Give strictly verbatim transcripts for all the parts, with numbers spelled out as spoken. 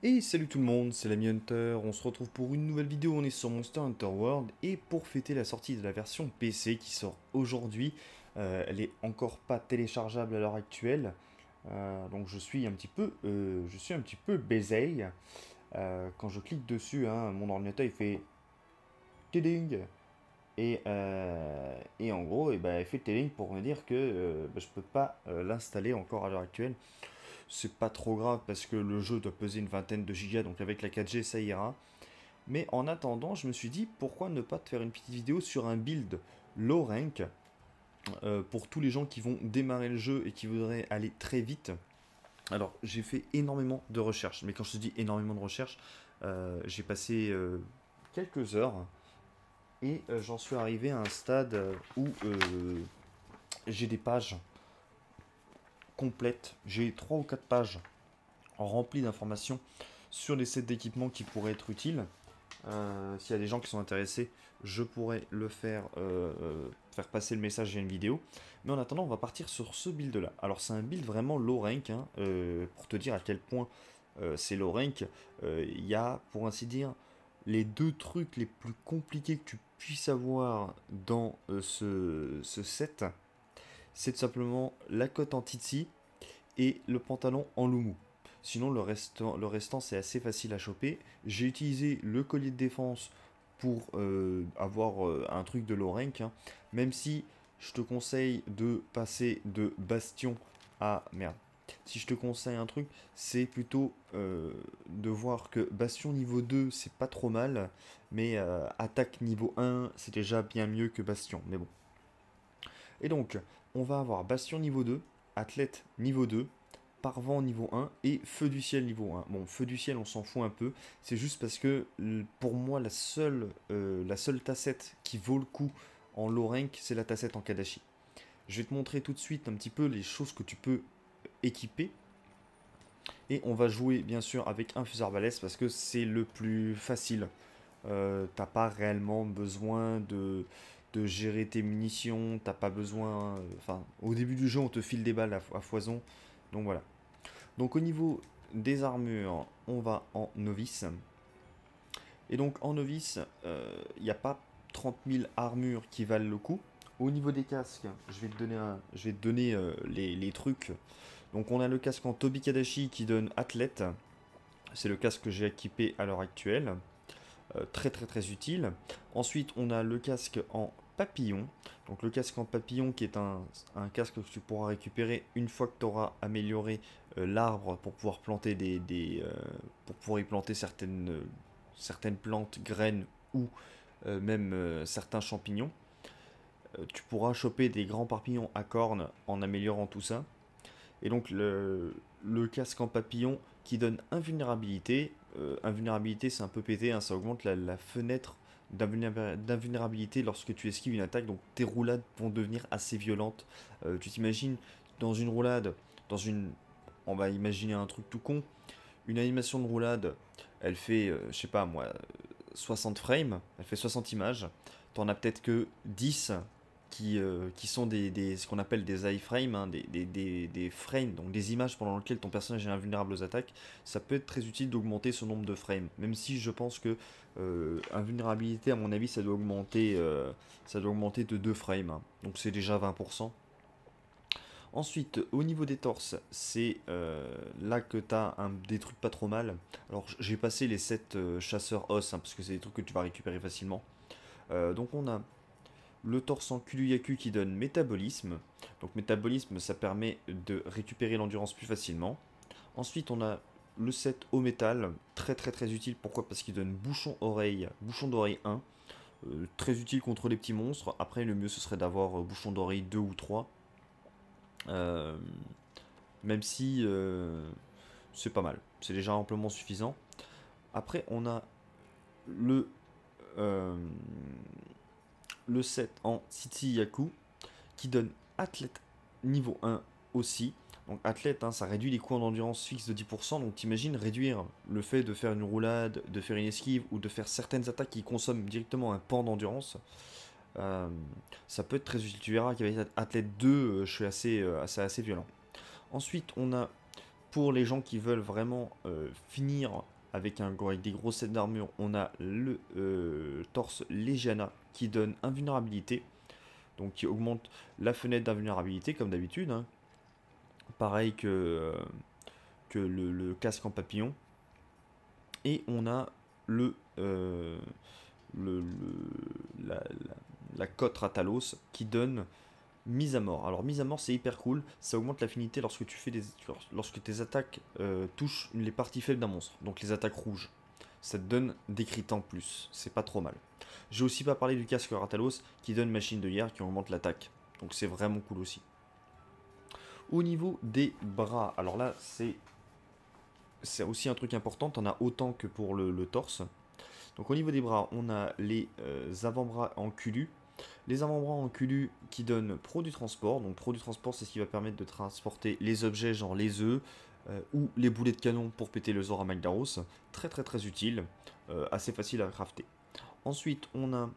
Et salut tout le monde, c'est l'ami Hunter, on se retrouve pour une nouvelle vidéo, on est sur Monster Hunter World, et pour fêter la sortie de la version P C qui sort aujourd'hui, euh, elle est encore pas téléchargeable à l'heure actuelle, euh, donc je suis un petit peu, euh, je suis un petit peu baisé. Euh, quand je clique dessus, hein, mon ordinateur il fait tiding, et, euh, et en gros, eh ben, il fait tiding pour me dire que euh, bah, je peux pas euh, l'installer encore à l'heure actuelle. C'est pas trop grave parce que le jeu doit peser une vingtaine de gigas, donc avec la quatre G ça ira. Mais en attendant, je me suis dit pourquoi ne pas te faire une petite vidéo sur un build low rank euh, pour tous les gens qui vont démarrer le jeu et qui voudraient aller très vite. Alors j'ai fait énormément de recherches, mais quand je te dis énormément de recherches, euh, j'ai passé euh, quelques heures et euh, j'en suis arrivé à un stade où euh, j'ai des pages complètes, j'ai trois ou quatre pages remplies d'informations sur les sets d'équipement qui pourraient être utiles. Euh, S'il y a des gens qui sont intéressés, je pourrais le faire, euh, euh, faire passer le message via une vidéo. Mais en attendant, on va partir sur ce build là. Alors c'est un build vraiment low rank, hein, euh, pour te dire à quel point euh, c'est low rank. Euh, Il y a, pour ainsi dire, les deux trucs les plus compliqués que tu puisses avoir dans euh, ce, ce set. C'est tout simplement la cote en Titsi et le pantalon en Lumu. Sinon, le restant, le restant c'est assez facile à choper. J'ai utilisé le collier de défense pour euh, avoir euh, un truc de low rank, hein. Même si je te conseille de passer de bastion à... Merde. Si je te conseille un truc, c'est plutôt euh, de voir que bastion niveau deux, c'est pas trop mal. Mais euh, attaque niveau un, c'est déjà bien mieux que bastion. Mais bon. Et donc, on va avoir bastion niveau deux, athlète niveau deux, Parvent niveau un et Feu du ciel niveau un. Bon, Feu du ciel, on s'en fout un peu. C'est juste parce que pour moi, la seule, euh, la seule tassette qui vaut le coup en low rank, c'est la tassette en Kadashi. Je vais te montrer tout de suite un petit peu les choses que tu peux équiper. Et on va jouer bien sûr avec un fusil arbalète parce que c'est le plus facile. Euh, t'as pas réellement besoin de, de gérer tes munitions. T'as pas besoin. Enfin, au début du jeu, on te file des balles à, à foison. Donc voilà. Donc au niveau des armures, on va en novice. Et donc en novice, il euh, n'y a pas trente mille armures qui valent le coup. Au niveau des casques, je vais te donner, un, je vais te donner euh, les, les trucs. Donc on a le casque en Tobi Kadashi qui donne athlète. C'est le casque que j'ai équipé à l'heure actuelle. Euh, très très très utile. Ensuite on a le casque en papillon. Donc le casque en papillon qui est un, un casque que tu pourras récupérer une fois que tu auras amélioré euh, l'arbre pour pouvoir planter des, des euh, pour pouvoir y planter certaines, euh, certaines plantes, graines ou euh, même euh, certains champignons. Euh, tu pourras choper des grands papillons à cornes en améliorant tout ça. Et donc le, le casque en papillon qui donne invulnérabilité. Euh, invulnérabilité c'est un peu pété, hein, ça augmente la, la fenêtre d'invulnérabilité lorsque tu esquives une attaque. Donc tes roulades vont devenir assez violentes. Euh, tu t'imagines dans une roulade, dans une... On va imaginer un truc tout con. Une animation de roulade, elle fait, euh, je sais pas moi, soixante frames, elle fait soixante images. T'en as peut-être que dix qui, euh, qui sont des, des- ce qu'on appelle des iframes, hein, des, des, des, des frames, donc des images pendant lesquelles ton personnage est invulnérable aux attaques. Ça peut être très utile d'augmenter ce nombre de frames, même si je pense que euh, invulnérabilité, à mon avis, ça doit augmenter, euh, ça doit augmenter de deux frames, hein. Donc c'est déjà vingt pour cent. Ensuite, au niveau des torses, c'est euh, là que tu as des trucs pas trop mal. Alors, j'ai passé les sept euh, chasseurs os, hein, parce que c'est des trucs que tu vas récupérer facilement. Euh, donc, on a le torse en Kuluyaku qui donne métabolisme. Donc, métabolisme, ça permet de récupérer l'endurance plus facilement. Ensuite, on a le set au métal, très très très utile. Pourquoi? Parce qu'il donne bouchon oreille, bouchon d'oreille un. Euh, très utile contre les petits monstres. Après, le mieux ce serait d'avoir euh, bouchon d'oreille deux ou trois. Euh, Même si euh, c'est pas mal, c'est déjà amplement suffisant. Après, on a le, euh, le set en City Yaku qui donne athlète niveau un aussi. Donc athlète, hein, ça réduit les coûts en endurance fixe de dix pour cent. Donc t'imagines réduire le fait de faire une roulade, de faire une esquive ou de faire certaines attaques qui consomment directement un pan d'endurance. Euh, Ça peut être très utile. Tu verras qu'avec athlète deux, euh, je suis assez, euh, assez, assez violent. Ensuite, on a pour les gens qui veulent vraiment euh, finir avec, un, avec des gros sets d'armure, on a le euh, torse Legiana qui donne invulnérabilité, donc qui augmente la fenêtre d'invulnérabilité comme d'habitude, hein. Pareil que, euh, que le, le casque en papillon. Et on a le, euh, le, le- la, la, la cote Ratalos qui donne mise à mort. Alors mise à mort c'est hyper cool, ça augmente l'affinité lorsque tu fais des lorsque tes attaques euh, touchent les parties faibles d'un monstre, donc les attaques rouges. Ça te donne des crits en plus, c'est pas trop mal. J'ai aussi pas parlé du casque Ratalos qui donne machine de guerre qui augmente l'attaque, donc c'est vraiment cool aussi. Au niveau des bras, alors là c'est c'est aussi un truc important, t'en as autant que pour le, le torse. Donc au niveau des bras, on a les euh, avant-bras en culu. Les avant-bras en culu qui donnent pro du transport. Donc pro du transport, c'est ce qui va permettre de transporter les objets, genre les œufs euh, ou les boulets de canon pour péter le Zora Magdaros. Très très très utile, euh, assez facile à crafter. Ensuite, on a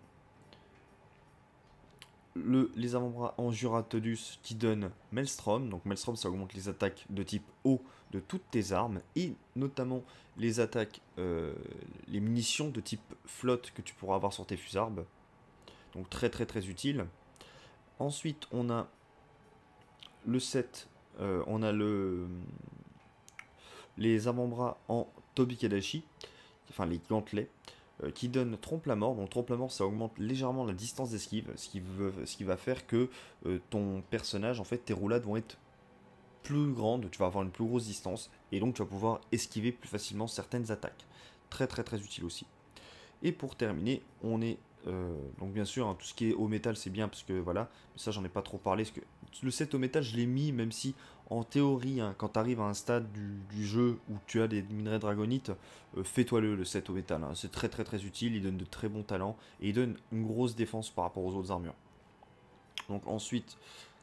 le, les avant-bras en Juratodus qui donnent Maelstrom. Donc Maelstrom, ça augmente les attaques de type eau de toutes tes armes et notamment les attaques, euh, les munitions de type flotte que tu pourras avoir sur tes fusarbes. Donc très très très utile. Ensuite, on a le set, euh, on a le les avant-bras en Tobikadashi, enfin les gantelets, euh, qui donnent trompe la mort. Donc trompe la mort, ça augmente légèrement la distance d'esquive, ce qui, veut, ce qui va faire que euh, ton personnage, en fait, tes roulades vont être plus grandes, tu vas avoir une plus grosse distance, et donc tu vas pouvoir esquiver plus facilement certaines attaques. Très très très utile aussi. Et pour terminer, on est euh, donc bien sûr, hein, tout ce qui est au métal c'est bien parce que voilà, mais ça j'en ai pas trop parlé. Parce que le set au métal je l'ai mis, même si en théorie, hein, quand tu arrives à un stade du, du jeu où tu as des minerais dragonites, euh, fais-toi le, le set au métal, hein. C'est très très très utile, il donne de très bons talents et il donne une grosse défense par rapport aux autres armures. Donc ensuite,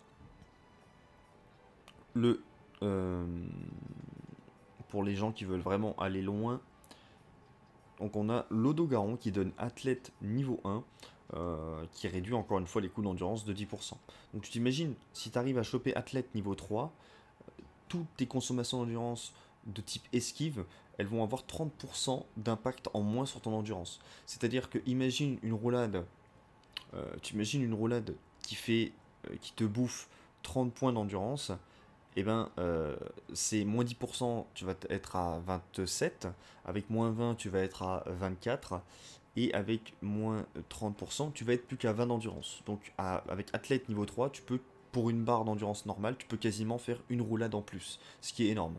le euh, pour les gens qui veulent vraiment aller loin, donc on a l'Odogaron qui donne athlète niveau un, euh, qui réduit encore une fois les coûts d'endurance de dix pour cent. Donc tu t'imagines, si tu arrives à choper athlète niveau trois, toutes tes consommations d'endurance de type esquive, elles vont avoir trente pour cent d'impact en moins sur ton endurance. C'est-à-dire que imagine une roulade, euh, tu imagines une roulade qui fait, euh, qui te bouffe trente points d'endurance, et ben euh, c'est moins dix pour cent, tu vas être à vingt-sept, avec moins vingt, tu vas être à vingt-quatre, et avec moins trente pour cent, tu vas être plus qu'à vingt d'endurance. Donc à- avec athlète niveau trois, tu peux, pour une barre d'endurance normale, tu peux quasiment faire une roulade en plus, ce qui est énorme.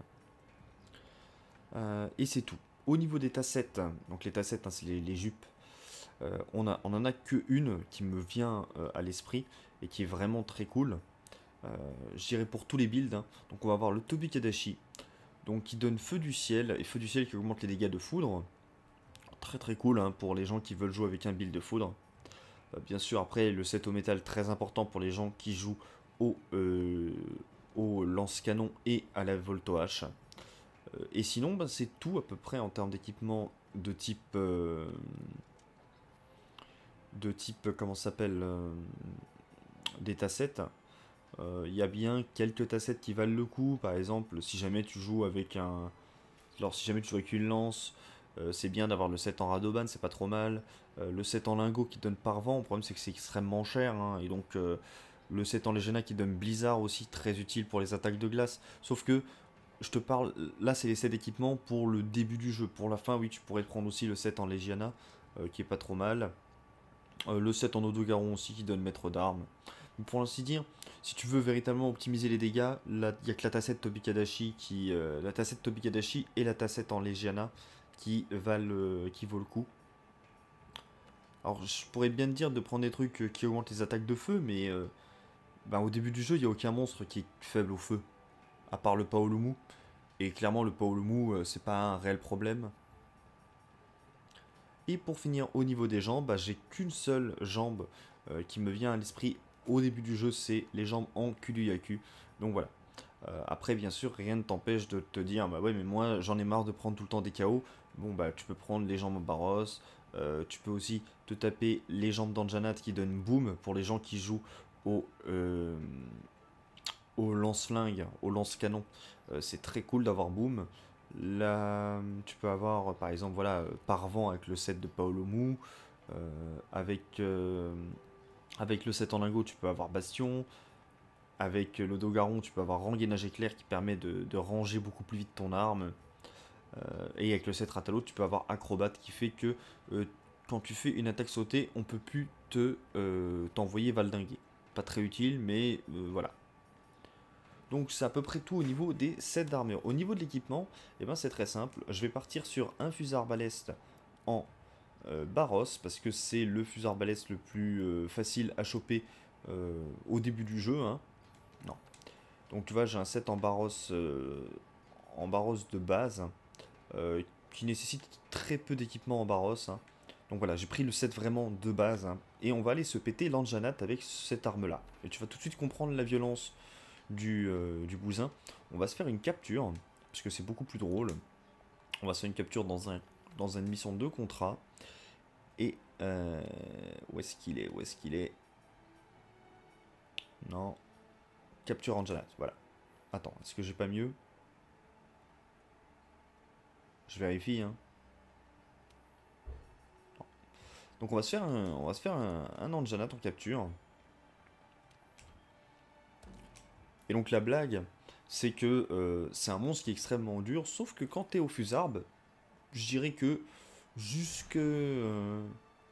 Euh, et c'est tout. Au niveau des tassettes, donc les tassettes, hein, c'est les, les jupes, euh, on, a, on en a que une qui me vient euh, à l'esprit et qui est vraiment très cool. Euh, je dirais pour tous les builds, hein. Donc on va avoir le Tobikadashi, donc qui donne feu du ciel, et feu du ciel qui augmente les dégâts de foudre. Très très cool, hein, pour les gens qui veulent jouer avec un build de foudre. Euh, bien sûr, après le set au métal, très important pour les gens qui jouent au, euh, au lance-canon et à la volto-hache. Euh, et sinon, bah, c'est tout à peu près en termes d'équipement de type... euh, de type, comment ça s'appelle, euh, des tassettes. Il euh, y a bien quelques tassettes qui valent le coup. Par exemple, si jamais tu joues avec un... Alors si jamais tu joues avec une lance, euh, c'est bien d'avoir le set en Radoban, c'est pas trop mal. Euh, le set en lingot qui donne par vent, le problème c'est que c'est extrêmement cher, hein. Et donc euh, le set en Legena qui donne Blizzard aussi, très utile pour les attaques de glace. Sauf que, je te parle, là c'est les sets d'équipement pour le début du jeu. Pour la fin, oui, tu pourrais prendre aussi le set en Legiana, euh, qui est pas trop mal. Euh, le set en Odogaron aussi qui donne maître d'armes. Pour ainsi dire, si tu veux véritablement optimiser les dégâts, il n'y a que la tassette Tobikadashi qui, euh, la tassette Tobikadashi et la tassette en Legiana qui valent, euh, qui vaut le coup. Alors je pourrais bien te dire de prendre des trucs euh, qui augmentent les attaques de feu, mais euh, ben, au début du jeu, il n'y a aucun monstre qui est faible au feu, à part le Paolumu. Et clairement, le Paolumu, euh, c'est pas un réel problème. Et pour finir, au niveau des jambes, bah, j'ai qu'une seule jambe euh, qui me vient à l'esprit au début du jeu, c'est les jambes en Kuruyaku. Donc voilà. Euh, après, bien sûr, rien ne t'empêche de te dire, bah ouais, mais moi j'en ai marre de prendre tout le temps des K O. Bon, bah tu peux prendre les jambes en Barros. Euh, tu peux aussi te taper les jambes d'Anjanat qui donnent boom pour les gens qui jouent au, euh, au lance-flingue, au lance-canon. Euh, c'est très cool d'avoir boom. Là, tu peux avoir par exemple voilà euh, Parvent avec le set de Paolo Mou, euh, avec, euh, avec le set en lingot tu peux avoir Bastion, avec l'Odogaron tu peux avoir Rengainage éclair qui permet de, de ranger beaucoup plus vite ton arme, euh, et avec le set Ratalo tu peux avoir Acrobate qui fait que euh, quand tu fais une attaque sautée on peut plus te euh, t'envoyer valdinguer. Pas très utile mais euh, voilà. Donc c'est à peu près tout au niveau des sets d'armure. Au niveau de l'équipement, eh ben, c'est très simple. Je vais partir sur un fusil arbaleste en euh, Barros, parce que c'est le fusil arbaleste le plus euh, facile à choper euh, au début du jeu. Hein. Non. Donc tu vois, j'ai un set en Barros, euh, en Barros de base, euh, qui nécessite très peu d'équipement en Barros. Hein. Donc voilà, j'ai pris le set vraiment de base. Hein, et on va aller se péter l'Anjanat avec cette arme-là. Et tu vas tout de suite comprendre la violence du, euh, du bousin. On va se faire une capture, parce que c'est beaucoup plus drôle. On va se faire une capture dans, un, dans une mission de contrat. Et euh, où est-ce qu'il est Où est-ce qu'il est Non. Capture Anjanat, voilà. Attends, est-ce que j'ai pas mieux? Je vérifie, hein. Non. Donc on va se faire un, on va se faire un, un Anjanat en capture. Et donc la blague, c'est que euh, c'est un monstre qui est extrêmement dur, sauf que quand t'es au fusarbe, je dirais que jusque... Euh,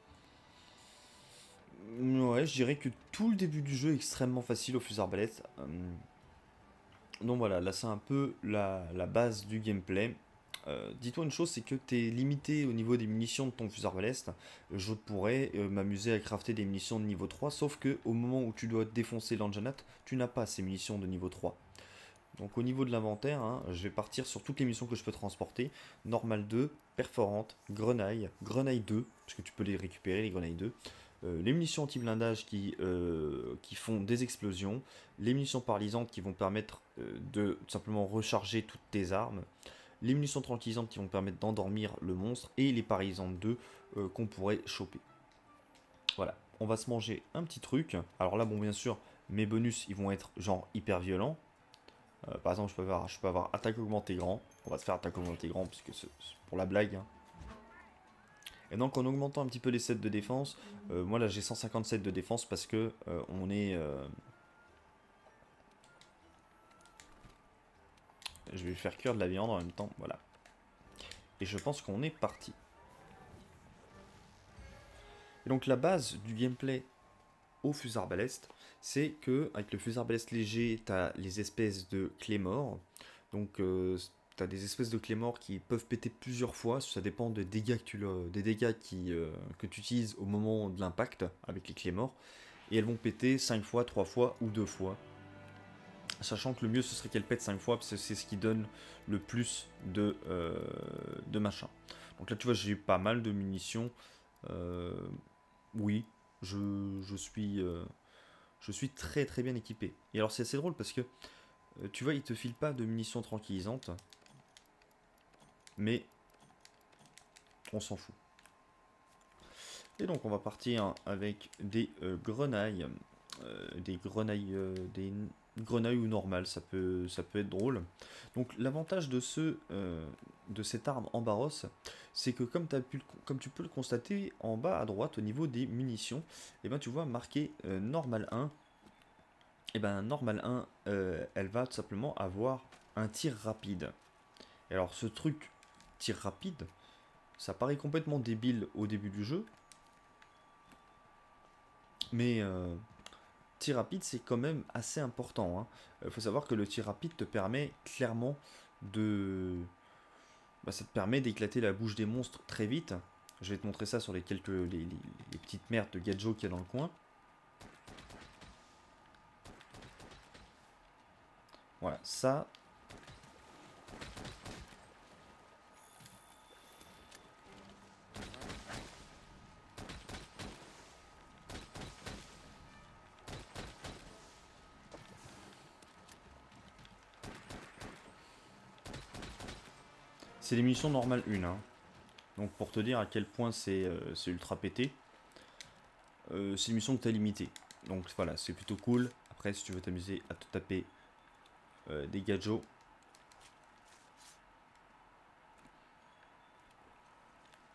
ouais, je dirais que tout le début du jeu est extrêmement facile au fusil arbalète. Euh, donc voilà, là c'est un peu la, la base du gameplay. Euh, Dis-toi une chose, c'est que tu es limité au niveau des munitions de ton fusil arbalète. Je pourrais euh, m'amuser à crafter des munitions de niveau trois, sauf que au moment où tu dois défoncer l'Anjanat, tu n'as pas ces munitions de niveau trois. Donc au niveau de l'inventaire, hein, je vais partir sur toutes les missions que je peux transporter. Normal deux, perforante, grenaille, grenaille deux, parce que tu peux les récupérer les grenailles deux. Euh, les munitions anti-blindage qui, euh, qui font des explosions. Les munitions paralysantes qui vont permettre euh, de tout simplement recharger toutes tes armes. Les munitions tranquillisantes qui vont permettre d'endormir le monstre. Et les paralysantes deux euh, qu'on pourrait choper. Voilà, on va se manger un petit truc. Alors là, bon bien sûr, mes bonus ils vont être genre hyper violents. Euh, par exemple, je peux, avoir, je peux avoir attaque augmentée grand. On va se faire attaque augmentée grand, parce que c'est pour la blague. Hein. Et donc, en augmentant un petit peu les sets de défense, euh, moi là j'ai cent cinquante-sept de défense parce que euh, on est. Euh... Je vais faire cuire de la viande en même temps, voilà. Et je pense qu'on est parti. Et donc, la base du gameplay au fusil arbaleste, c'est que avec le fusil arbaleste léger, tu as les espèces de clés morts. Donc, euh, tu as des espèces de clés morts qui peuvent péter plusieurs fois. Ça dépend des dégâts que tu, des dégâts qui, euh, que tu utilises au moment de l'impact avec les clés morts. Et elles vont péter cinq fois, trois fois ou deux fois. Sachant que le mieux ce serait qu'elles pètent cinq fois, parce que c'est ce qui donne le plus de, euh, de machin. Donc là, tu vois, j'ai pas mal de munitions. Euh, oui, je, je suis. Euh, je suis très très bien équipé. Et alors c'est assez drôle parce que euh, tu vois, il te file pas de munitions tranquillisantes, mais on s'en fout. Et donc on va partir avec des euh, grenailles, euh, des grenailles, euh, des grenailles ou normales, ça peut, ça peut être drôle. Donc l'avantage de ce, euh, de cette arme en Barros, c'est que comme, as pu, comme tu peux le constater en bas à droite au niveau des munitions, et eh ben tu vois marqué euh, normal un. Et ben normal un, euh, elle va tout simplement avoir un tir rapide. Et alors ce truc tir rapide, ça paraît complètement débile au début du jeu, mais euh, tir rapide c'est quand même assez important. Il hein. faut savoir que le tir rapide te permet clairement de... Bah, ça te permet d'éclater la bouche des monstres très vite. Je vais te montrer ça sur les quelques les, les, les petites merdes de Gadjo qu'il y a dans le coin. Voilà, ça... C'est les munitions normales une. Hein. Donc pour te dire à quel point c'est euh, ultra pété, euh, c'est une mission que tu as limitée. Donc voilà, c'est plutôt cool. Après, si tu veux t'amuser à te taper euh, des gadgets,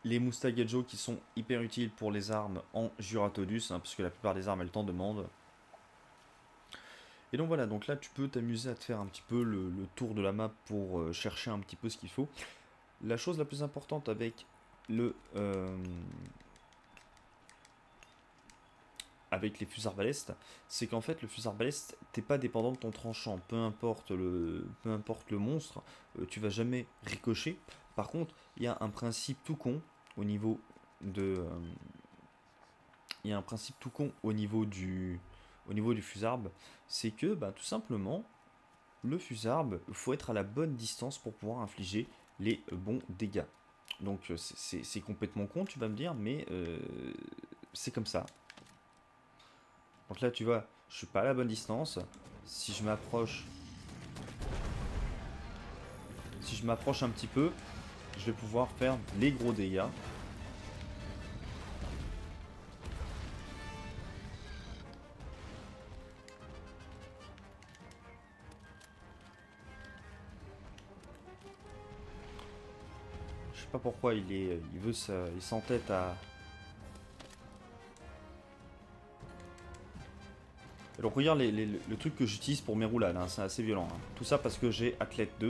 les Mustagajo qui sont hyper utiles pour les armes en Juratodus, hein, parce que la plupart des armes elles t'en demandent. Et donc voilà, donc là tu peux t'amuser à te faire un petit peu le, le tour de la map pour euh, chercher un petit peu ce qu'il faut. La chose la plus importante avec le euh, avec les fusils arbalestes, c'est qu'en fait le fusil arbaleste, t'es pas dépendant de ton tranchant, peu importe le, peu importe le monstre, euh, tu vas jamais ricocher. Par contre, il y a un principe tout con au niveau de, euh, il y a un principe tout con au niveau du, au niveau du fusarbe, c'est que bah, tout simplement le fusarbe, il faut être à la bonne distance pour pouvoir infliger les bons dégâts. Donc c'est complètement con, tu vas me dire, mais euh, c'est comme ça. Donc là, tu vois, je suis pas à la bonne distance. Si je m'approche, si je m'approche un petit peu, je vais pouvoir faire les gros dégâts. Je sais pas pourquoi il est, il veut, ça, il s'entête à. Donc regarde les, les, le truc que j'utilise pour mes roulades, hein, c'est assez violent. Hein. Tout ça parce que j'ai Athlète deux.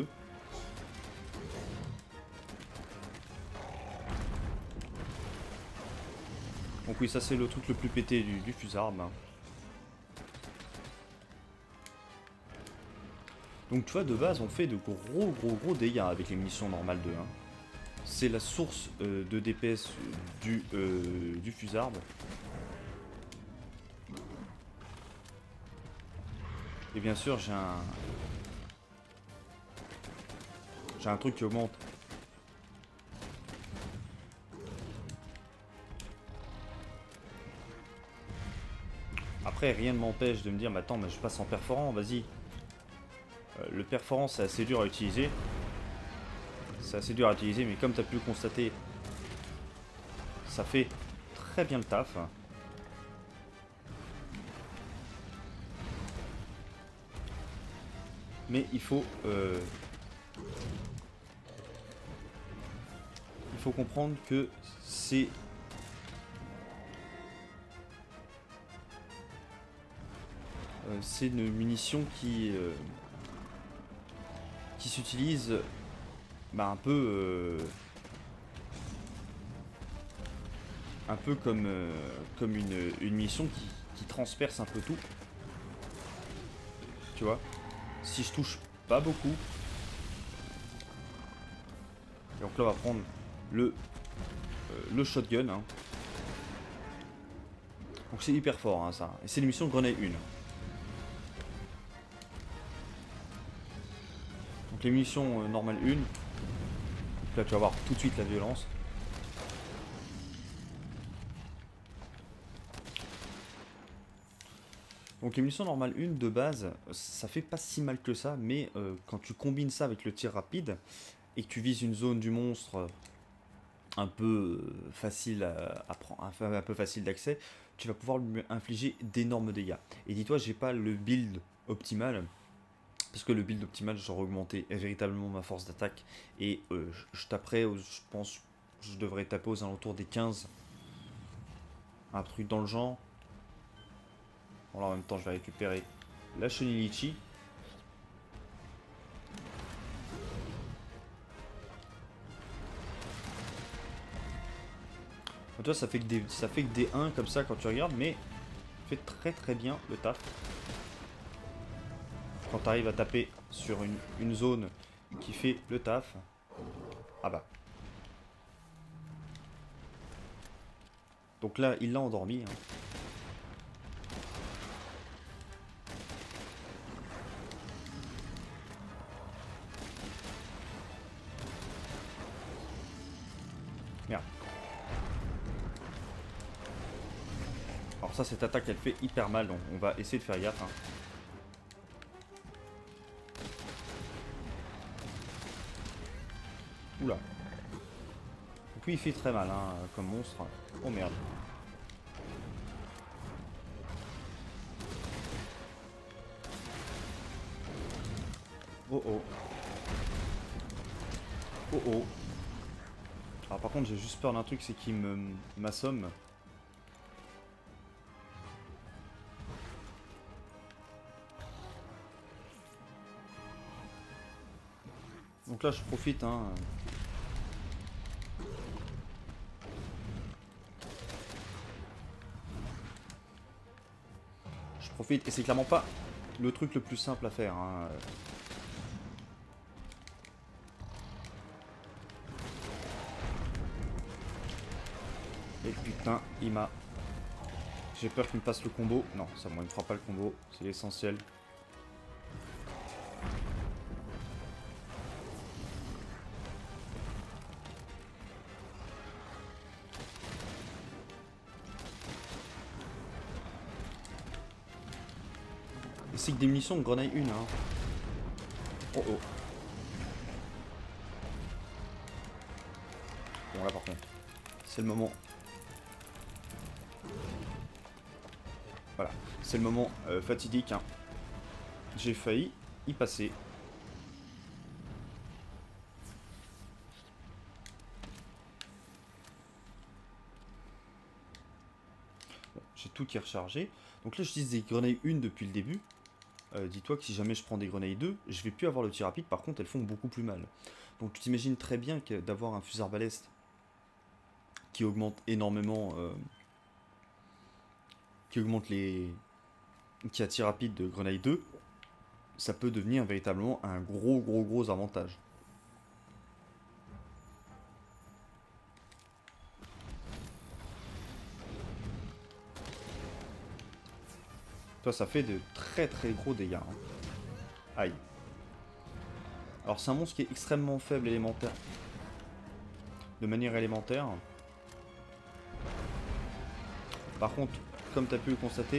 Donc oui, ça c'est le truc le plus pété du, du fusarbe. Hein. Donc tu vois, de base, on fait de gros gros gros dégâts avec les munitions normales deux. Hein. C'est la source euh, de D P S du, euh, du fusarbe. Et bien sûr, j'ai un... J'ai un truc qui augmente. Après, rien ne m'empêche de me dire, mais attends, mais je passe en perforant, vas-y. Euh, le perforant, c'est assez dur à utiliser. C'est assez dur à utiliser, mais comme tu as pu le constater, ça fait très bien le taf. Mais il faut... Euh, il faut comprendre que c'est... Euh, c'est une munition qui... Euh, qui s'utilise... Bah, un peu... Euh, un peu comme, euh, comme une, une munition qui, qui transperce un peu tout. Tu vois? Si je touche pas beaucoup. Et donc là on va prendre le, euh, le shotgun. Hein. Donc c'est hyper fort hein, ça. Et c'est l'émission Grenade un. Donc les munitions euh, normales un. Donc là tu vas voir tout de suite la violence. Donc les munitions normales un de base, ça fait pas si mal que ça, mais euh, quand tu combines ça avec le tir rapide et que tu vises une zone du monstre un peu facile à, à prendre, un peu facile d'accès, tu vas pouvoir lui infliger d'énormes dégâts. Et dis-toi, j'ai pas le build optimal, parce que le build optimal, j'aurais augmenté véritablement ma force d'attaque et euh, je, je taperais, je pense, je devrais taper aux alentours des quinze, un truc dans le genre. Bon, là, en même temps, je vais récupérer la chenille litchi. Toi, ça fait que des, ça fait que des un comme ça quand tu regardes, mais fait très très bien le taf. Quand tu arrives à taper sur une, une zone qui fait le taf, ah bah. Donc là, il l'a endormi. Hein. Merde. Alors ça, cette attaque, elle fait hyper mal, donc on va essayer de faire gaffe. Hein. Oula. Donc lui, il fait très mal, hein, comme monstre. Oh merde. Oh oh. Oh oh. Alors par contre j'ai juste peur d'un truc, c'est qu'il me m'assomme. Donc là je profite hein. Je profite et c'est clairement pas le truc le plus simple à faire hein. Et putain il m'a... J'ai peur qu'il me passe le combo. Non ça moi il me fera pas le combo, c'est l'essentiel. C'est que des munitions de grenade une hein. Oh oh. Bon là par contre, c'est le moment. Voilà, c'est le moment euh, fatidique hein. J'ai failli y passer. Bon, j'ai tout qui est rechargé. Donc là j'utilise des grenades une depuis le début. Euh, dis-toi que si jamais je prends des grenades deux, je vais plus avoir le tir rapide, par contre elles font beaucoup plus mal. Donc tu t'imagines très bien que d'avoir un fusil arbalète qui augmente énormément, euh, qui augmente les... qui a tir rapide de grenade deux, ça peut devenir véritablement un gros gros gros avantage. Toi ça fait de très très gros dégâts. Hein. Aïe. Alors c'est un monstre qui est extrêmement faible élémentaire. De manière élémentaire. Par contre, comme tu as pu le constater,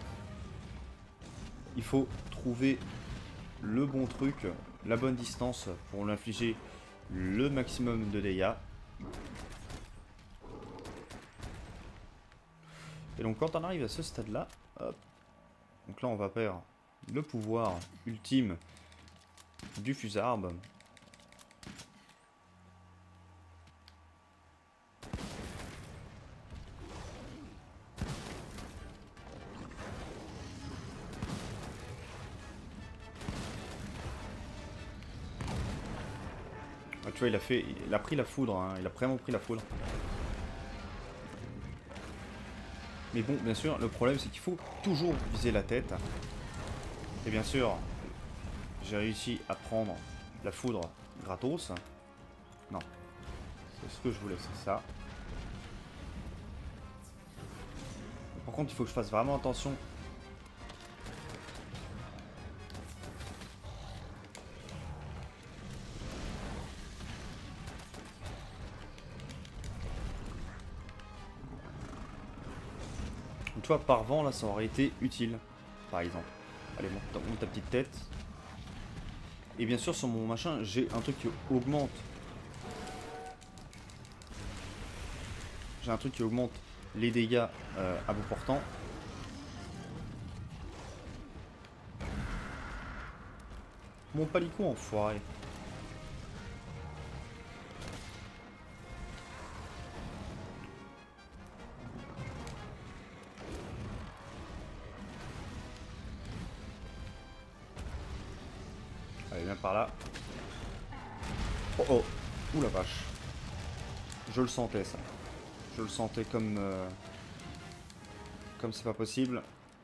il faut trouver le bon truc, la bonne distance pour l'infliger le maximum de dégâts. Et donc quand on arrive à ce stade-là, hop, donc là on va perdre le pouvoir ultime du fusarde. Ah, tu vois, il a fait, il a pris la foudre, hein, il a vraiment pris la foudre. Mais bon, bien sûr, le problème c'est qu'il faut toujours viser la tête. Et bien sûr, j'ai réussi à prendre la foudre gratos. Non, c'est ce que je voulais, c'est ça. Par contre, il faut que je fasse vraiment attention. Tu vois, par vent, là, ça aurait été utile, par exemple. Allez, monte, monte ta petite tête. Et bien sûr, sur mon machin, j'ai un truc qui augmente. J'ai un truc qui augmente les dégâts euh, à bout portant. Mon palico enfoiré. Allez, viens par là. Oh oh. Ouh la vache. Je le sentais ça. Je le sentais comme... Euh, comme c'est pas possible.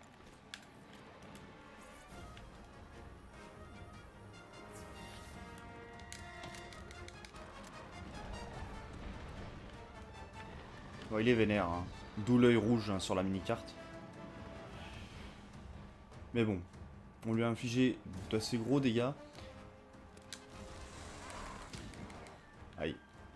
Bon, il est vénère, hein. D'où l'œil rouge hein, sur la mini-carte. Mais bon, on lui a infligé d'assez gros dégâts. Aïe.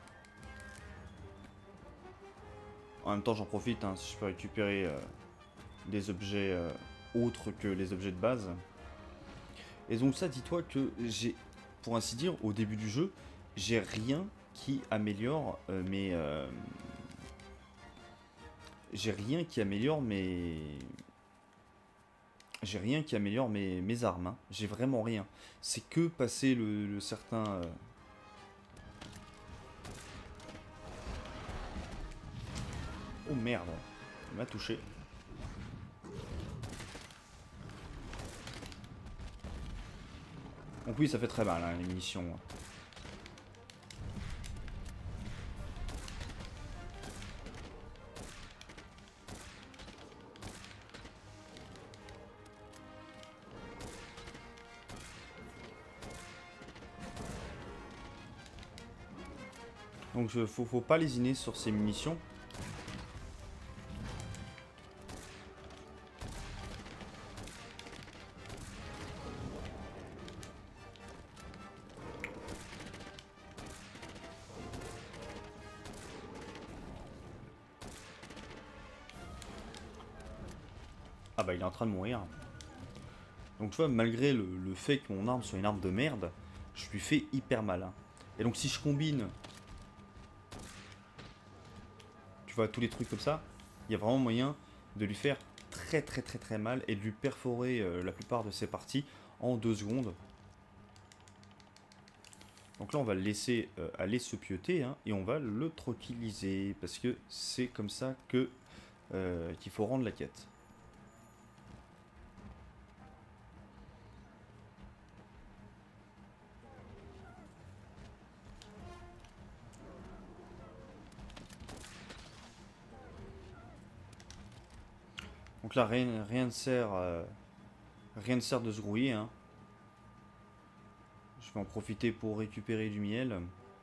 En même temps, j'en profite, hein, si je peux récupérer euh, des objets euh, autres que les objets de base. Et donc ça, dis-toi que j'ai, pour ainsi dire, au début du jeu, j'ai rien qui améliore euh, mes... Euh, j'ai rien qui améliore mes... J'ai rien qui améliore mes, mes armes. Hein. J'ai vraiment rien. C'est que passer le, le certain... Euh, Oh merde, il m'a touché. Donc oui, ça fait très mal, hein, les munitions. Donc faut, faut pas lésiner sur ces munitions. Ah bah il est en train de mourir. Donc tu vois, malgré le, le fait que mon arme soit une arme de merde, je lui fais hyper mal. Hein. Et donc si je combine, tu vois, tous les trucs comme ça, il y a vraiment moyen de lui faire très très très très mal et de lui perforer euh, la plupart de ses parties en deux secondes. Donc là on va le laisser euh, aller se pieuter hein, et on va le tranquilliser parce que c'est comme ça que euh, qu'il faut rendre la quête. Donc là rien, rien ne sert euh, rien ne sert de se grouiller hein. Je vais en profiter pour récupérer du miel.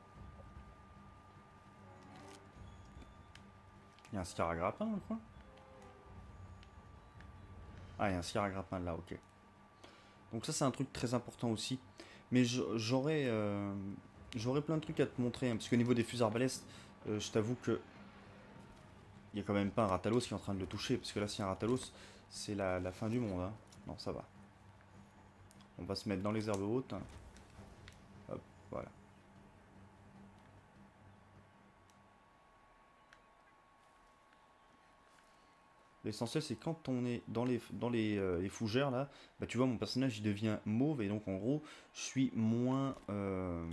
Il y a un scaragrappin dans le coin. Ah, il y a un scaragrappin là, ok. Donc ça c'est un truc très important aussi. Mais j'aurais euh, j'aurais plein de trucs à te montrer. Hein, parce qu'au niveau des fusils arbalèstes, euh, je t'avoue que il n'y a quand même pas un Ratalos qui est en train de le toucher. Parce que là, si un Ratalos, c'est la, la fin du monde. Hein. Non, ça va. On va se mettre dans les herbes hautes. Hein. Hop, voilà. L'essentiel, c'est quand on est dans les, dans les, euh, les fougères, là, bah, tu vois, mon personnage, il devient mauve. Et donc, en gros, je suis moins... Euh,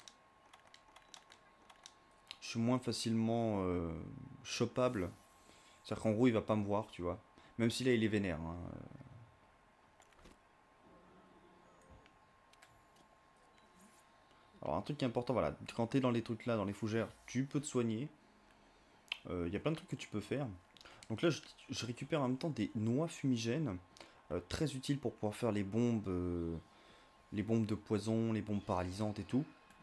je suis moins facilement euh, chopable. C'est-à-dire qu'en gros, il va pas me voir, tu vois. Même si là, il est vénère. Hein. Alors, un truc qui est important, voilà. Quand t'es dans les trucs là, dans les fougères, tu peux te soigner. Il euh, y a plein de trucs que tu peux faire. Donc là, je, je récupère en même temps des noix fumigènes. Euh, très utiles pour pouvoir faire les bombes. Euh, les bombes de poison, les bombes paralysantes et tout.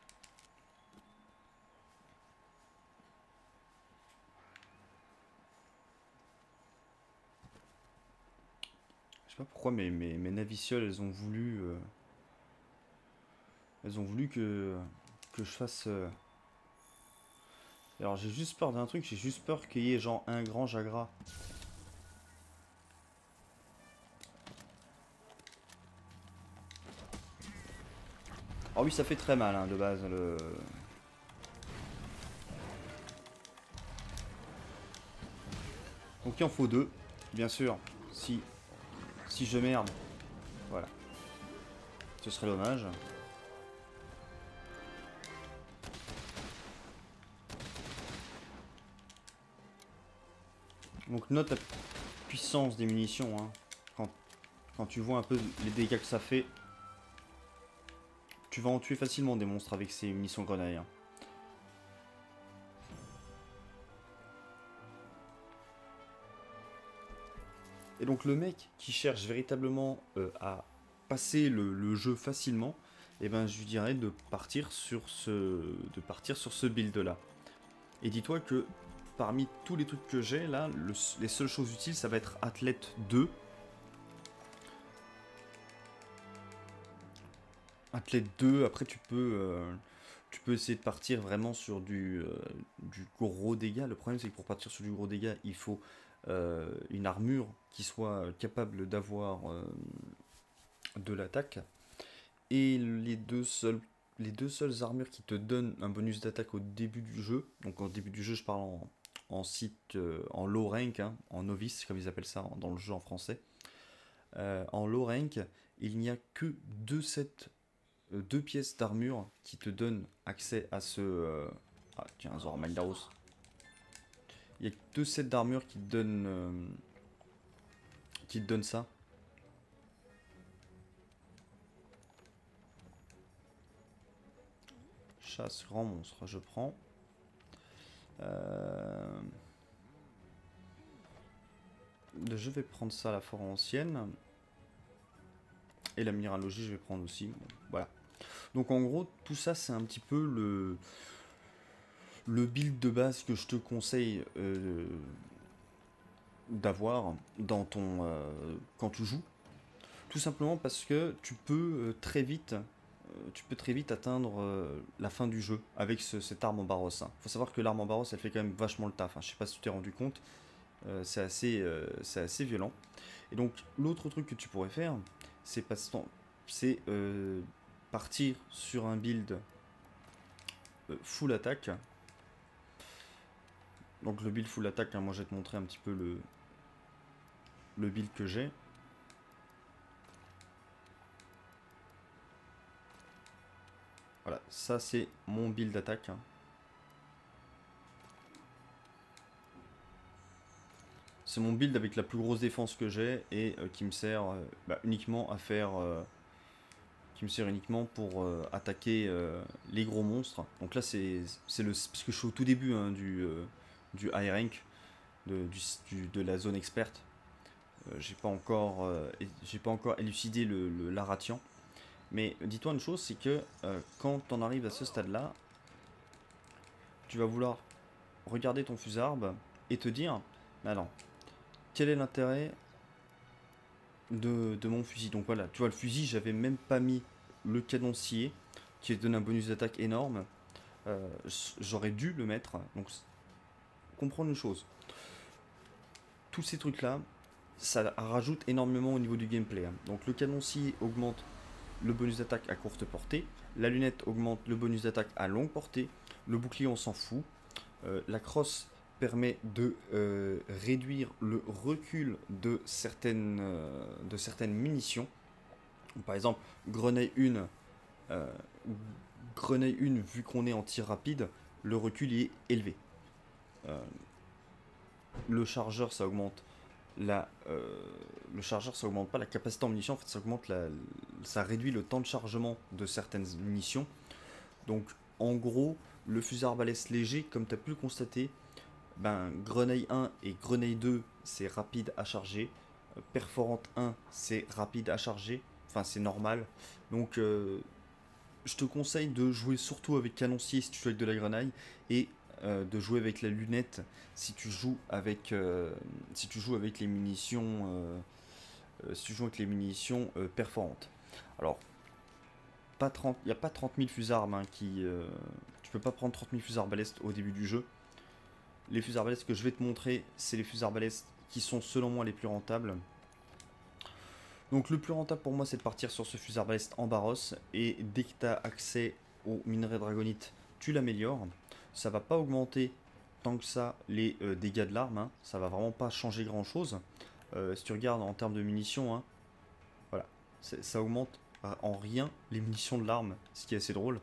Je sais pas pourquoi mes, mes, mes navicioles, elles ont voulu... Euh, elles ont voulu que, que je fasse... Euh... Alors j'ai juste peur d'un truc, j'ai juste peur qu'il y ait genre un grand Jagras. Ah oui, ça fait très mal hein, de base le... Donc il en faut deux, bien sûr. Si, si je merde, voilà. Ce serait dommage. Donc note la puissance des munitions. Hein. Quand, quand tu vois un peu les dégâts que ça fait, tu vas en tuer facilement des monstres avec ces munitions grenailles. Hein. Et donc le mec qui cherche véritablement euh, à passer le, le jeu facilement, eh ben je lui dirais de partir sur ce, de partir sur ce build là. Et dis-toi que parmi tous les trucs que j'ai là, le, les seules choses utiles ça va être Athlète deux. Athlète deux, après tu peux, euh, tu peux essayer de partir vraiment sur du, euh, du gros dégât. Le problème c'est que pour partir sur du gros dégât, il faut euh, une armure qui soit capable d'avoir euh, de l'attaque. Et les deux seules les deux seules armures qui te donnent un bonus d'attaque au début du jeu, donc au début du jeu je parle en, en site, euh, en low rank, hein, en novice comme ils appellent ça dans le jeu en français, euh, en low rank, il n'y a que deux sets, euh, deux pièces d'armure qui te donnent accès à ce... Euh... Ah tiens, Zora Maldaros. Il y a que deux sets d'armure qui te donnent... Euh, qui te donnent ça. Chasse grand monstre, je prends. Euh... Je vais prendre ça à la forêt ancienne. Et la minéralogie, je vais prendre aussi. Bon, voilà. Donc en gros, tout ça, c'est un petit peu le, le build de base que je te conseille euh, d'avoir dans ton euh, quand tu joues. Tout simplement parce que tu peux euh, très vite, euh, tu peux très vite atteindre euh, la fin du jeu avec ce, cette arme en Barros. Il faut savoir que l'arme en Barros, elle fait quand même vachement le taf. Hein. Je sais pas si tu t'es rendu compte, euh, c'est assez, euh, c'est assez violent. Et donc l'autre truc que tu pourrais faire, c'est pas c'est euh, partir sur un build euh, full attaque. Donc le build full attaque, hein, moi je vais te montrer un petit peu le, le build que j'ai. Voilà, ça c'est mon build d'attaque. Hein. C'est mon build avec la plus grosse défense que j'ai et euh, qui me sert euh, bah, uniquement à faire... Euh, qui me sert uniquement pour euh, attaquer euh, les gros monstres. Donc là c'est le... parce que je suis au tout début hein, du, euh, du high rank, de, du, du, de la zone experte. Euh, j'ai pas encore euh, j'ai pas encore élucidé le, le l'Aratian. Mais dis-toi une chose, c'est que euh, quand on arrive à ce stade-là, tu vas vouloir regarder ton fusarde et te dire, mais non, quel est l'intérêt de, de mon fusil? Donc voilà, tu vois, le fusil, j'avais même pas mis le canoncier, qui donne un bonus d'attaque énorme. Euh, J'aurais dû le mettre. Donc, comprendre une chose. Tous ces trucs-là, ça rajoute énormément au niveau du gameplay. Hein. Donc le canoncier augmente le bonus d'attaque à courte portée, la lunette augmente le bonus d'attaque à longue portée, le bouclier on s'en fout, euh, la crosse permet de euh, réduire le recul de certaines, euh, de certaines munitions. Par exemple, grenaille un, euh, grenaille un vu qu'on est en tir rapide, le recul est élevé. Euh, le chargeur ça augmente la, euh, le chargeur ça augmente pas la capacité en munitions, en fait ça augmente la, ça réduit le temps de chargement de certaines munitions. Donc en gros le fusil arbalète léger, comme tu as pu le constater, ben grenaille un et grenaille deux c'est rapide à charger, euh, perforante un c'est rapide à charger, enfin c'est normal. Donc euh, je te conseille de jouer surtout avec canoncier si tu joues avec de la grenaille, et euh, de jouer avec la lunette si tu joues avec euh, si tu joues avec les munitions euh, euh, si tu joues avec les munitions euh, perforantes. Alors pas trente, il n'y a pas trente mille fusarmes hein, qui euh, tu peux pas prendre trente mille fusils arbalètes au début du jeu. Les fusils arbalètes que je vais te montrer, c'est les fusils arbalètes qui sont selon moi les plus rentables. Donc le plus rentable pour moi c'est de partir sur ce fusil arbalète en Barros, et dès que tu as accès au minerai dragonite, tu l'améliores. Ça va pas augmenter tant que ça les euh, dégâts de l'arme, hein. Ça va vraiment pas changer grand chose. Euh, si tu regardes en termes de munitions, hein, voilà, ça augmente en rien les munitions de l'arme, ce qui est assez drôle.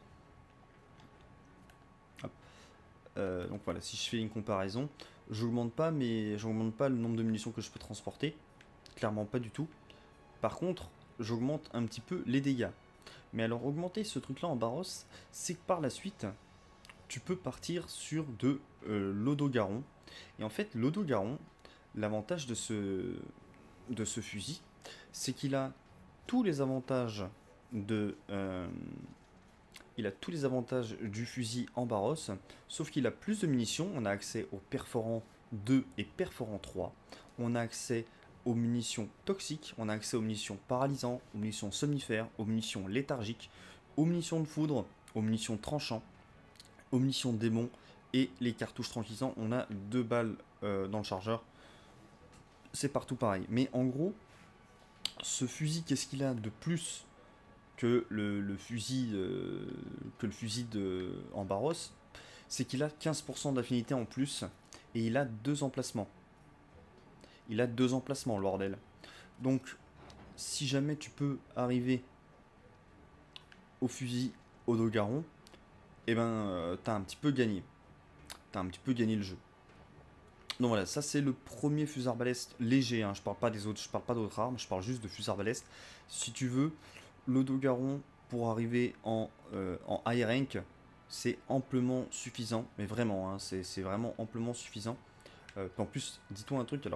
Euh, donc voilà, si je fais une comparaison, j'augmente pas, mais j'augmente pas le nombre de munitions que je peux transporter, clairement pas du tout. Par contre, j'augmente un petit peu les dégâts. Mais alors augmenter ce truc là en Barros, c'est que par la suite, tu peux partir sur de euh, l'Odogaron. Et en fait, l'Odogaron, l'avantage de ce, de ce fusil, c'est qu'il a tous les avantages de... Euh, il a tous les avantages du fusil en Barros, sauf qu'il a plus de munitions. On a accès au perforant deux et perforant trois. On a accès aux munitions toxiques, on a accès aux munitions paralysantes, aux munitions somnifères, aux munitions léthargiques, aux munitions de foudre, aux munitions tranchants, aux munitions de démons et les cartouches tranquillisantes. On a deux balles euh, dans le chargeur. C'est partout pareil. Mais en gros, ce fusil, qu'est-ce qu'il a de plus que le, le fusil euh, que le fusil de, en Barros? C'est qu'il a quinze pour cent d'affinité en plus et il a deux emplacements. Il a deux emplacements, le bordel. Donc, si jamais tu peux arriver au fusil Odogaron, eh ben, euh, t'as un petit peu gagné. T'as un petit peu gagné le jeu. Donc voilà, ça c'est le premier fusil arbalète léger, hein. Je parle pas des autres, je parle pas d'autres armes, je parle juste de fusil arbalète. Si tu veux, l'Odogaron pour arriver en, euh, en high rank, c'est amplement suffisant, mais vraiment, hein, c'est vraiment amplement suffisant. Euh, en plus, dis-toi un truc, alors,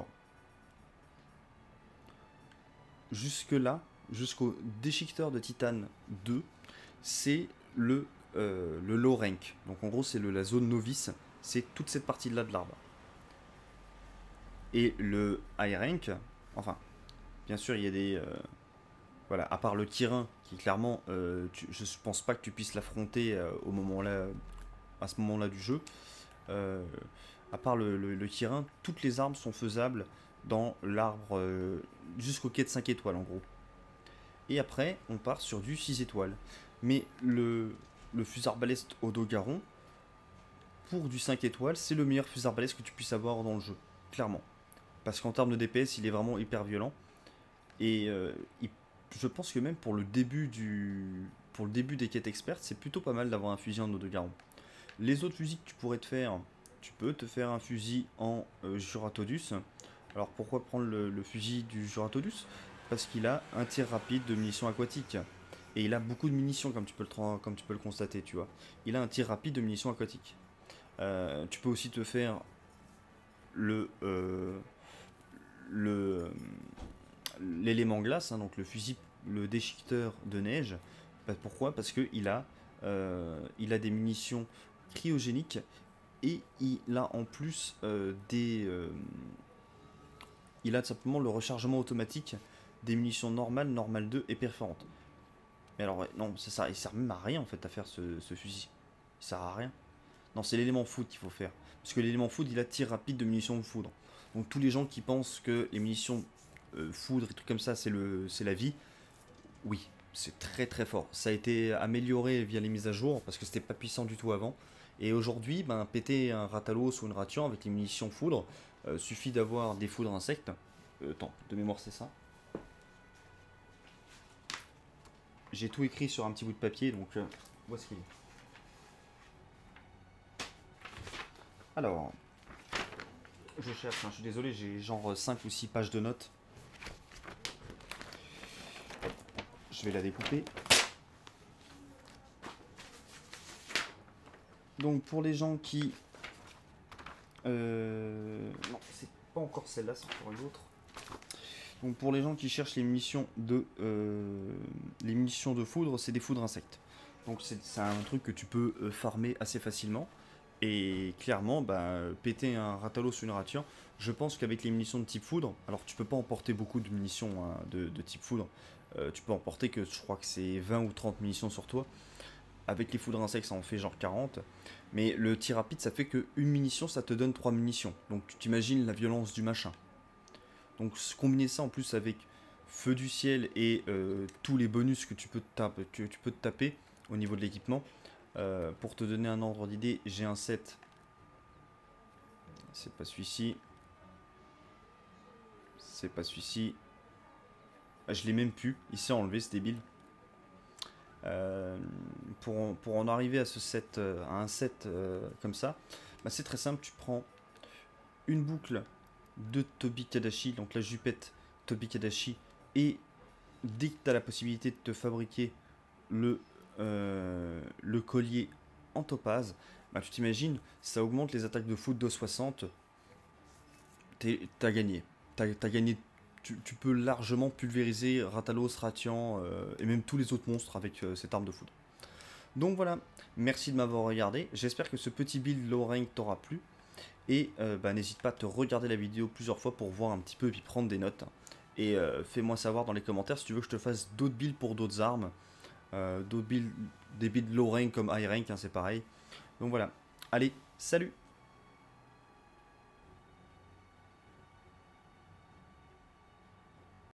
jusque là, jusqu'au déchiqueteur de titane deux, c'est le, euh, le low rank. Donc en gros, c'est la zone novice, c'est toute cette partie-là de l'arbre. Et le high rank, enfin, bien sûr, il y a des... Euh, voilà, à part le Kirin, qui clairement, euh, tu, je pense pas que tu puisses l'affronter euh, au moment là, à ce moment-là du jeu. Euh, à part le, le, le Kirin, toutes les armes sont faisables dans l'arbre euh, jusqu'au quai de cinq étoiles en gros. Et après, on part sur du six étoiles. Mais le, le fusil arbalète Odogaron, pour du cinq étoiles, c'est le meilleur fusil arbalète que tu puisses avoir dans le jeu, clairement. Parce qu'en termes de D P S, il est vraiment hyper violent. Et euh, il, je pense que même pour le début du pour le début des quêtes expertes, c'est plutôt pas mal d'avoir un fusil en Odogaron. Les autres fusils que tu pourrais te faire, tu peux te faire un fusil en euh, Juratodus. Alors pourquoi prendre le, le fusil du Juratodus? Parce qu'il a un tir rapide de munitions aquatiques. Et il a beaucoup de munitions, comme tu peux le, comme tu peux le constater, tu vois. Il a un tir rapide de munitions aquatiques. Euh, tu peux aussi te faire le... Euh, le l'élément glace, hein, donc le fusil, le déchiqueteur de neige. Bah, pourquoi? Parce qu'il a, euh, il a des munitions cryogéniques et il a en plus euh, des... Euh, il a tout simplement le rechargement automatique des munitions normales, normales deux et perforantes. Mais alors, ouais, non, ça, ça, il sert même à rien en fait à faire ce, ce fusil. Il sert à rien. Non, c'est l'élément foudre qu'il faut faire. Parce que l'élément foudre, il a tir rapide de munitions de foudre. Donc tous les gens qui pensent que les munitions euh, foudre et trucs comme ça, c'est la vie, oui, c'est très très fort. Ça a été amélioré via les mises à jour, parce que c'était pas puissant du tout avant. Et aujourd'hui, ben, péter un Rathalos ou une Ration avec les munitions foudre, euh, suffit d'avoir des foudres insectes. Euh, attends, de mémoire c'est ça. J'ai tout écrit sur un petit bout de papier, donc euh, où est-ce qu'il est? Alors, je cherche, hein, je suis désolé, j'ai genre cinq ou six pages de notes. Je vais la découper. Donc pour les gens qui... Euh... Non, c'est pas encore celle-là, c'est encore une autre. Donc pour les gens qui cherchent les munitions de, euh... les munitions de foudre, c'est des foudres insectes. Donc c'est un truc que tu peux farmer assez facilement. Et clairement, bah, péter un Rathalos ou une Ration, je pense qu'avec les munitions de type foudre, alors tu peux pas emporter beaucoup de munitions hein, de, de type foudre, euh, tu peux emporter que je crois que c'est vingt ou trente munitions sur toi. Avec les foudres insectes, ça en fait genre quarante. Mais le tir rapide, ça fait que une munition, ça te donne trois munitions. Donc tu t'imagines la violence du machin. Donc combiner ça en plus avec feu du ciel et euh, tous les bonus que tu peux te taper, que tu peux te taper au niveau de l'équipement. Euh, pour te donner un ordre d'idée, j'ai un set. C'est pas celui-ci. C'est pas celui-ci. Ah, je l'ai même plus. Il s'est enlevé, c'est débile. Euh, pour, pour en arriver à ce set, euh, à un set euh, comme ça, bah c'est très simple. Tu prends une boucle de Tobi Kadashi, donc la jupette Tobi Kadashi, et dès que tu as la possibilité de te fabriquer le Euh, le collier en topaz, bah, tu t'imagines, ça augmente les attaques de foot de soixante, t'as gagné. T'as as gagné. Tu, tu peux largement pulvériser Rathalos, Ratian euh, et même tous les autres monstres avec euh, cette arme de foudre. Donc voilà, merci de m'avoir regardé. J'espère que ce petit build low rank t'aura plu. Et euh, bah, n'hésite pas à te regarder la vidéo plusieurs fois pour voir un petit peu et puis prendre des notes. Et euh, fais-moi savoir dans les commentaires si tu veux que je te fasse d'autres builds pour d'autres armes. Euh, d'autres builds, des builds low rank comme high rank, hein, c'est pareil. Donc voilà, allez, salut!